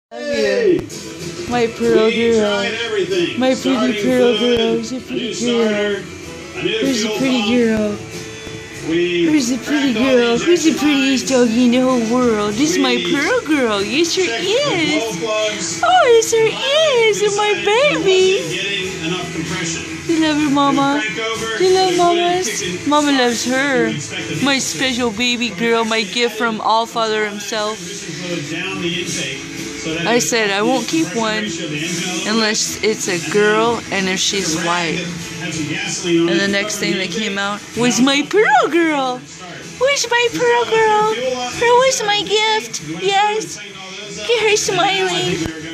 Hey! My pearl girl. My pretty pearl girl. She's a pretty girl. Who's the pretty girl? Who's the pretty girl? Who's the prettiest doggy in the whole world? This is my pearl girl. Yes, there is. Oh, yes, there is. And my baby. You love your mama? Do you love mamas? Mama loves her. My special baby girl, my gift from Allfather himself. I said I won't keep one unless it's a girl and if she's white. And the next thing that came out was my pearl girl. Where's my pearl girl? Where's my gift? Yes. Get her smiling.